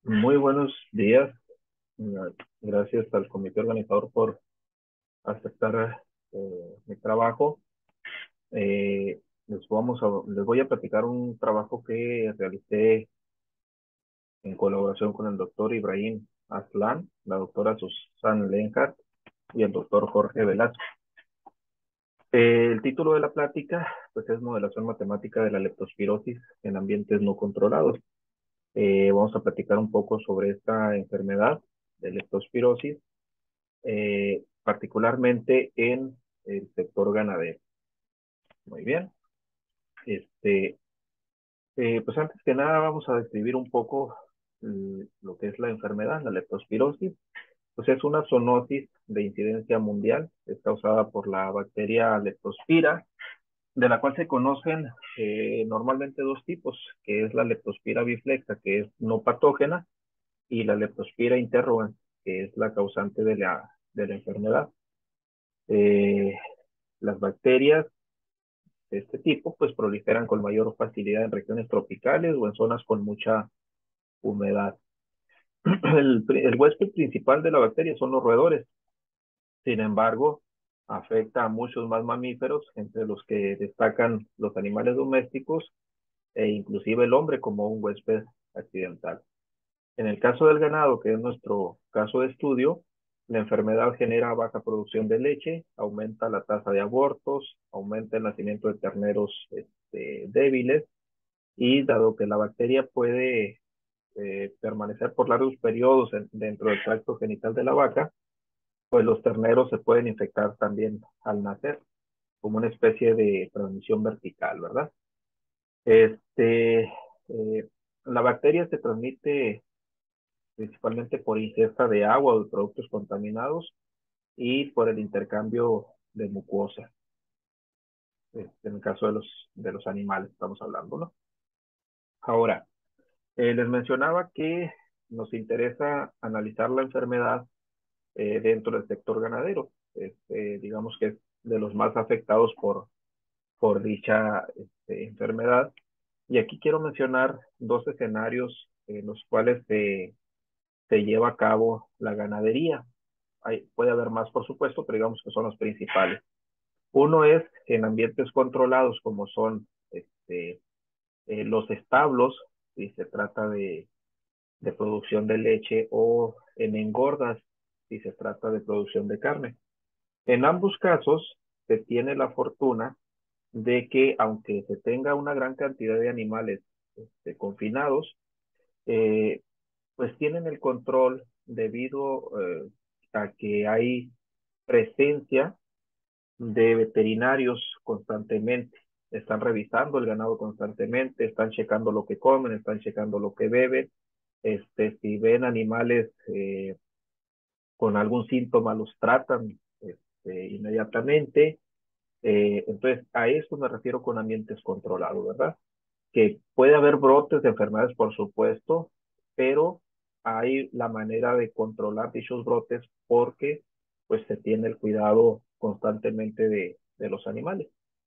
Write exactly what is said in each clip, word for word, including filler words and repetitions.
Muy buenos días. Eh, Gracias al comité organizador por aceptar eh, mi trabajo. Eh, les vamos a, les voy a platicar un trabajo que realicé en colaboración con el doctor Ibrahim Aslan, la doctora Susan Lenhart y el doctor Jorge Velasco. Eh, el título de la plática pues, es Modelación Matemática de la Leptospirosis en ambientes no controlados. Eh, vamos a platicar un poco sobre esta enfermedad de leptospirosis, eh, particularmente en el sector ganadero. Muy bien. Este, eh, pues antes que nada vamos a describir un poco mm, lo que es la enfermedad, la leptospirosis. Pues es una zoonosis de incidencia mundial, es causada por la bacteria Leptospira, de la cual se conocen eh, normalmente dos tipos, que es la Leptospira biflexa, que es no patógena, y la Leptospira interrogans, que es la causante de la, de la enfermedad. Eh, las bacterias de este tipo pues proliferan con mayor facilidad en regiones tropicales o en zonas con mucha humedad. El, el huésped principal de la bacteria son los roedores. Sin embargo, afecta a muchos más mamíferos, entre los que destacan los animales domésticos e inclusive el hombre como un huésped accidental. En el caso del ganado, que es nuestro caso de estudio, la enfermedad genera baja producción de leche, aumenta la tasa de abortos, aumenta el nacimiento de terneros este, débiles y dado que la bacteria puede eh, permanecer por largos periodos en, dentro del tracto genital de la vaca, pues los terneros se pueden infectar también al nacer, como una especie de transmisión vertical, ¿verdad? Este, eh, la bacteria se transmite principalmente por ingesta de agua o de productos contaminados y por el intercambio de mucosa, este, en el caso de los, de los animales estamos hablando, ¿no? Ahora, eh, les mencionaba que nos interesa analizar la enfermedad eh, dentro del sector ganadero. Este, digamos que es de los más afectados por, por dicha este, enfermedad. Y aquí quiero mencionar dos escenarios en los cuales se, se lleva a cabo la ganadería. Hay, puede haber más, por supuesto, pero digamos que son los principales. Uno es en ambientes controlados, como son este, eh, los establos, si se trata de, de producción de leche, o en engordas, si se trata de producción de carne. En ambos casos, se tiene la fortuna de que, aunque se tenga una gran cantidad de animales este, confinados, eh, pues tienen el control debido eh, a que hay presencia de veterinarios constantemente. Están revisando el ganado constantemente, están checando lo que comen, están checando lo que beben. Este, si ven animales eh, con algún síntoma, los tratan este, inmediatamente. Eh, entonces, a eso me refiero con ambientes controlados, ¿verdad? Que puede haber brotes de enfermedades, por supuesto, pero hay la manera de controlar dichos brotes porque pues se tiene el cuidado constantemente de, de los animales.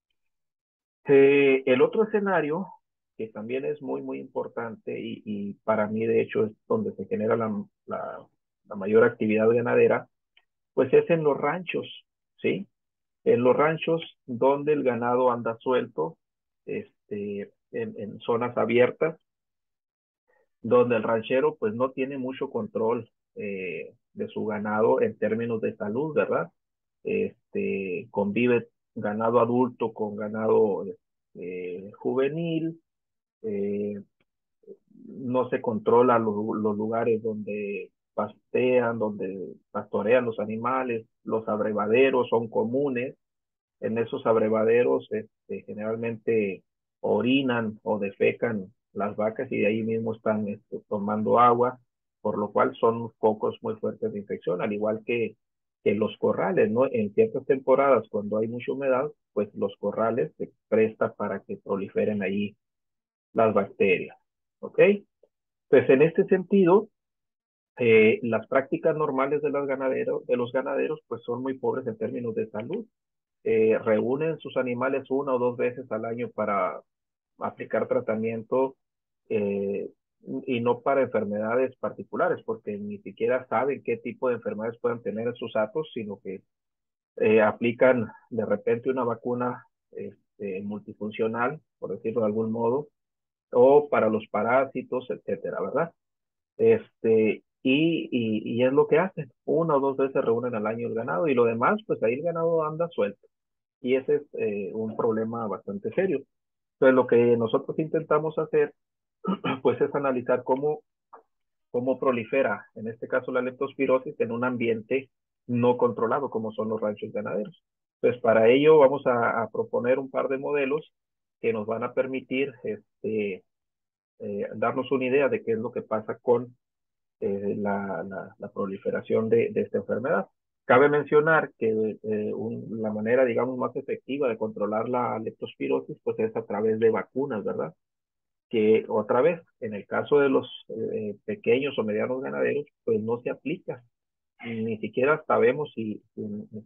Eh, el otro escenario, que también es muy, muy importante y, y para mí de hecho es donde se genera la, la, la mayor actividad ganadera, pues es en los ranchos, ¿sí? En los ranchos donde el ganado anda suelto, este, en, en zonas abiertas, donde el ranchero pues no tiene mucho control eh, de su ganado en términos de salud, ¿verdad? Este, convive ganado adulto con ganado eh, juvenil, eh, no se controla los, los lugares donde pastean, donde pastorean los animales, los abrevaderos son comunes. En esos abrevaderos este, generalmente orinan o defecan las vacas y de ahí mismo están este, tomando agua, por lo cual son focos muy fuertes de infección, al igual que, que los corrales, ¿no? En ciertas temporadas, cuando hay mucha humedad, pues los corrales se prestan para que proliferen ahí las bacterias, ¿ok? Pues en este sentido, eh, las prácticas normales de los ganaderos, de los ganaderos pues son muy pobres en términos de salud. Eh, reúnen sus animales una o dos veces al año para aplicar tratamiento, eh, y no para enfermedades particulares, porque ni siquiera saben qué tipo de enfermedades pueden tener esos atos, sino que eh, aplican de repente una vacuna este, multifuncional, por decirlo de algún modo, o para los parásitos, etcétera, ¿verdad? Este, y, y, y es lo que hacen. Una o dos veces reúnen al año el ganado y lo demás, pues ahí el ganado anda suelto. Y ese es eh, un problema bastante serio. Entonces, lo que nosotros intentamos hacer, pues es analizar cómo, cómo prolifera, en este caso la leptospirosis, en un ambiente no controlado, como son los ranchos ganaderos. Pues para ello vamos a, a proponer un par de modelos que nos van a permitir este, eh, darnos una idea de qué es lo que pasa con eh, la, la, la, proliferación de, de, esta enfermedad. Cabe mencionar que eh, un, la manera, digamos, más efectiva de controlar la leptospirosis, pues es a través de vacunas, ¿verdad? Que otra vez, en el caso de los eh, pequeños o medianos ganaderos, pues no se aplica. Ni siquiera sabemos si, si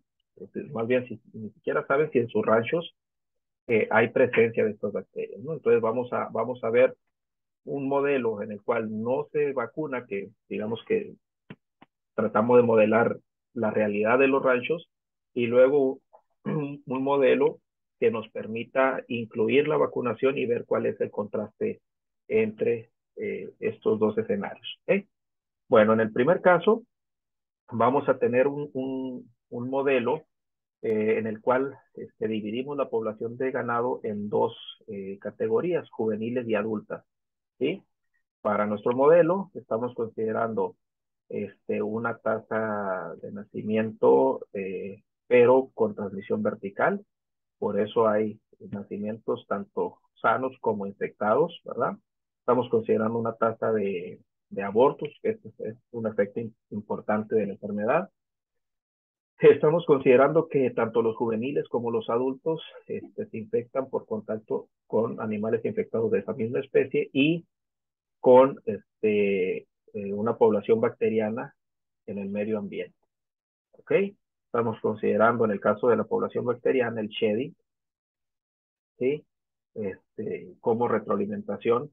más bien, si, ni siquiera saben si en sus ranchos eh, hay presencia de estas bacterias, ¿no? Entonces vamos a, vamos a ver un modelo en el cual no se vacuna, que digamos que tratamos de modelar la realidad de los ranchos, y luego un, un modelo que nos permita incluir la vacunación y ver cuál es el contraste entre eh, estos dos escenarios. ¿Okay? Bueno, en el primer caso vamos a tener un, un, un modelo eh, en el cual este, dividimos la población de ganado en dos eh, categorías, juveniles y adultas. ¿Sí? Para nuestro modelo estamos considerando este, una tasa de nacimiento, eh, pero con transmisión vertical. Por eso hay nacimientos tanto sanos como infectados, ¿verdad? Estamos considerando una tasa de, de abortos, que es, es un efecto importante de la enfermedad. Estamos considerando que tanto los juveniles como los adultos este, se infectan por contacto con animales infectados de esa misma especie y con este, eh, una población bacteriana en el medio ambiente. ¿Ok? Estamos considerando en el caso de la población bacteriana el shedding, ¿sí? Este, como retroalimentación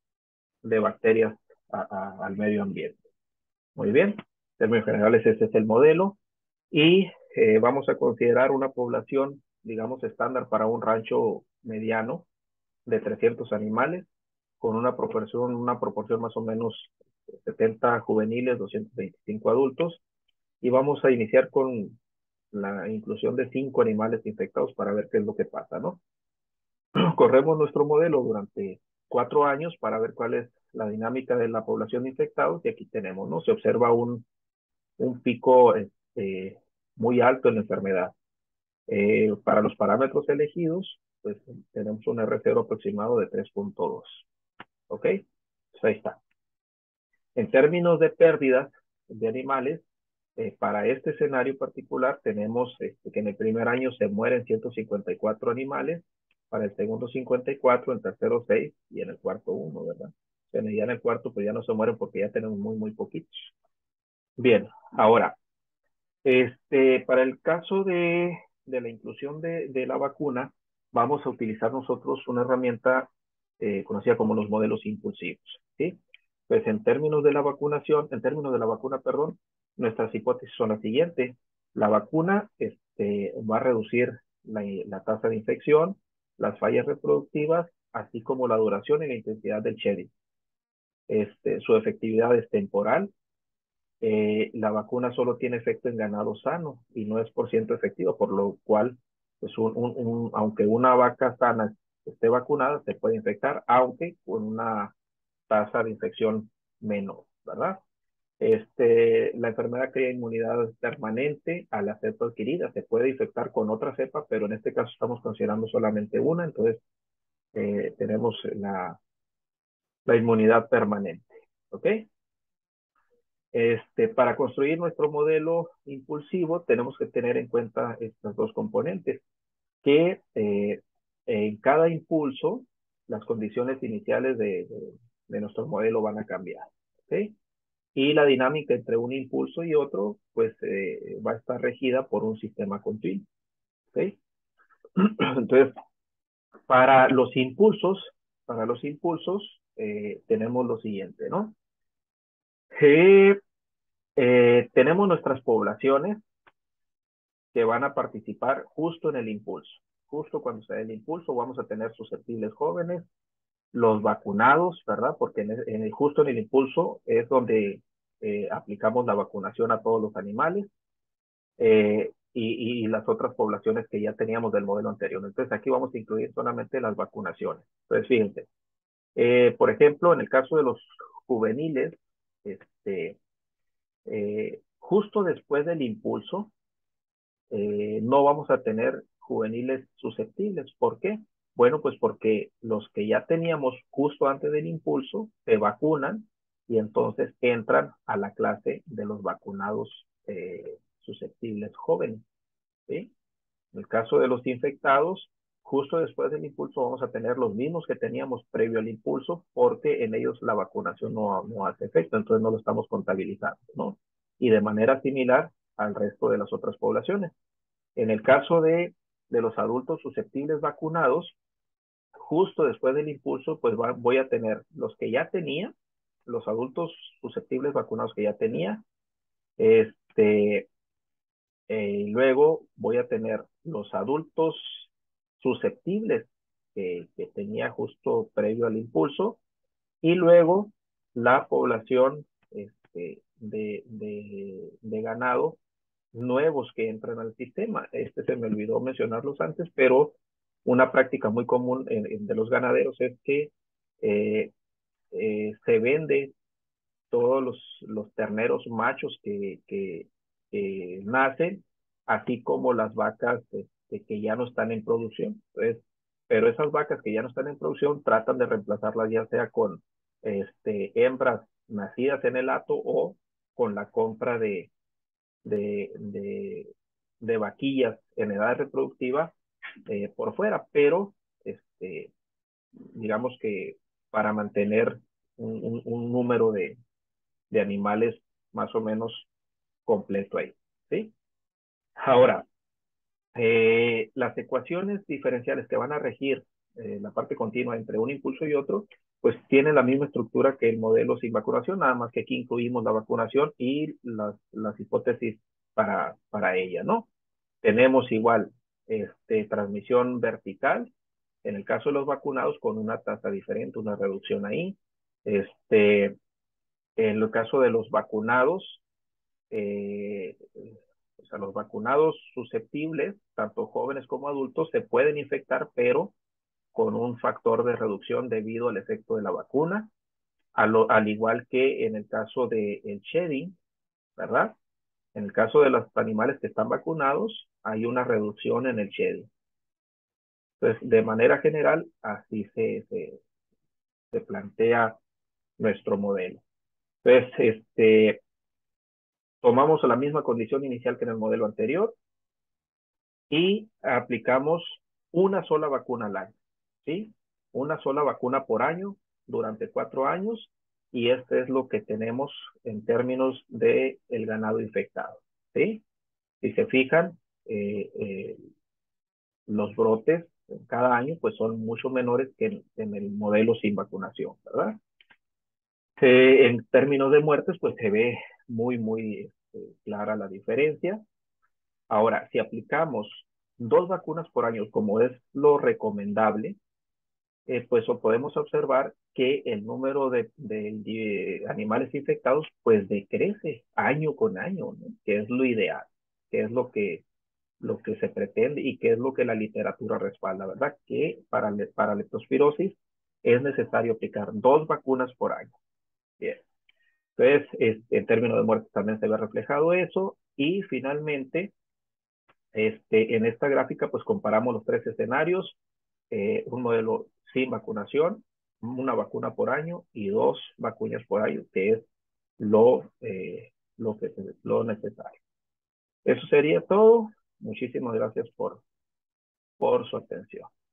de bacterias a, a, al medio ambiente. Muy bien, en términos generales ese es el modelo y eh, vamos a considerar una población, digamos, estándar para un rancho mediano de trescientos animales con una proporción, una proporción más o menos setenta juveniles, doscientos veinticinco adultos y vamos a iniciar con la inclusión de cinco animales infectados para ver qué es lo que pasa, ¿no? Corremos nuestro modelo durante cuatro años para ver cuál es la dinámica de la población de infectados y aquí tenemos, ¿no? Se observa un, un pico este, muy alto en la enfermedad. Eh, para los parámetros elegidos, pues tenemos un R cero aproximado de tres punto dos. ¿Ok? Pues ahí está. En términos de pérdidas de animales, eh, para este escenario particular tenemos este, que en el primer año se mueren ciento cincuenta y cuatro animales, para el segundo cincuenta y cuatro, en tercero seis y en el cuarto uno, ¿verdad? O sea, ya en el cuarto pues ya no se mueren porque ya tenemos muy, muy poquitos. Bien, ahora, este, para el caso de, de la inclusión de, de la vacuna, vamos a utilizar nosotros una herramienta eh, conocida como los modelos impulsivos, ¿sí? Pues en términos de la vacunación, en términos de la vacuna, perdón, nuestras hipótesis son las siguientes. La vacuna este, va a reducir la, la tasa de infección, las fallas reproductivas, así como la duración y la intensidad del shedding. Este, su efectividad es temporal. Eh, la vacuna solo tiene efecto en ganado sano y no es por ciento efectiva, por lo cual, pues un, un, un, aunque una vaca sana esté vacunada, se puede infectar, aunque con una tasa de infección menor, ¿verdad? Este, la enfermedad crea inmunidad permanente a la cepa adquirida. Se puede infectar con otra cepa, pero en este caso estamos considerando solamente una, entonces eh, tenemos la, la inmunidad permanente. ¿Ok? Este, para construir nuestro modelo impulsivo tenemos que tener en cuenta estos dos componentes, que eh, en cada impulso las condiciones iniciales de, de, de nuestro modelo van a cambiar. ¿Okay? Y la dinámica entre un impulso y otro, pues eh, va a estar regida por un sistema continuo. ¿Okay? Entonces, para los impulsos, para los impulsos, eh, tenemos lo siguiente, ¿no? Eh, eh, tenemos nuestras poblaciones que van a participar justo en el impulso. Justo cuando se dé el impulso vamos a tener susceptibles jóvenes, los vacunados, ¿verdad? Porque en el, en el, justo en el impulso es donde eh, aplicamos la vacunación a todos los animales eh, y, y las otras poblaciones que ya teníamos del modelo anterior. Entonces aquí vamos a incluir solamente las vacunaciones. Entonces fíjense, eh, por ejemplo, en el caso de los juveniles, este, eh, justo después del impulso, eh, no vamos a tener juveniles susceptibles. ¿Por qué? Bueno, pues porque los que ya teníamos justo antes del impulso se vacunan y entonces entran a la clase de los vacunados eh, susceptibles jóvenes. ¿Sí? En el caso de los infectados, justo después del impulso vamos a tener los mismos que teníamos previo al impulso porque en ellos la vacunación no, no hace efecto, entonces no lo estamos contabilizando, ¿no? Y de manera similar al resto de las otras poblaciones. En el caso de, de los adultos susceptibles vacunados, justo después del impulso, pues va, voy a tener los que ya tenía, los adultos susceptibles vacunados que ya tenía, este, eh, luego voy a tener los adultos susceptibles que, que tenía justo previo al impulso, y luego la población este, de, de, de ganado nuevos que entran al sistema. Este se me olvidó mencionarlos antes, pero una práctica muy común en, en de los ganaderos es que eh, eh, se vende todos los, los terneros machos que, que, que nacen, así como las vacas este, que ya no están en producción. Entonces, pero esas vacas que ya no están en producción tratan de reemplazarlas ya sea con este, hembras nacidas en el hato o con la compra de, de, de, de vaquillas en edad reproductiva eh, por fuera, pero este, digamos que para mantener un, un, un número de, de animales más o menos completo ahí, ¿sí? Ahora, eh, las ecuaciones diferenciales que van a regir eh, la parte continua entre un impulso y otro, pues tienen la misma estructura que el modelo sin vacunación, nada más que aquí incluimos la vacunación y las, las hipótesis para, para ella, ¿no? Tenemos igual este, transmisión vertical, en el caso de los vacunados, con una tasa diferente, una reducción ahí. Este, en el caso de los vacunados, eh, o sea, los vacunados susceptibles, tanto jóvenes como adultos, se pueden infectar, pero con un factor de reducción debido al efecto de la vacuna, a lo, al igual que en el caso del de shedding, ¿verdad? En el caso de los animales que están vacunados, hay una reducción en el shedding. Entonces, de manera general, así se, se, se plantea nuestro modelo. Entonces, este, tomamos la misma condición inicial que en el modelo anterior y aplicamos una sola vacuna al año, ¿sí? Una sola vacuna por año durante cuatro años y este es lo que tenemos en términos de el ganado infectado, ¿sí? Si se fijan, eh, eh, los brotes cada año pues son mucho menores que en, en el modelo sin vacunación, ¿verdad? Eh, en términos de muertes pues se ve muy, muy eh, clara la diferencia. Ahora, si aplicamos dos vacunas por año, como es lo recomendable, eh, pues podemos observar que el número de, de, de, animales infectados pues decrece año con año, ¿no? Que es lo ideal, que es lo que, lo que se pretende y que es lo que la literatura respalda, ¿verdad? Que para, para leptospirosis es necesario aplicar dos vacunas por año. Bien. Entonces, es, en términos de muerte también se ve reflejado eso y finalmente, Este, en esta gráfica, pues comparamos los tres escenarios, eh, un modelo sin vacunación, una vacuna por año y dos vacunas por año, que es lo, eh, lo, que, lo necesario. Eso sería todo. Muchísimas gracias por, por su atención.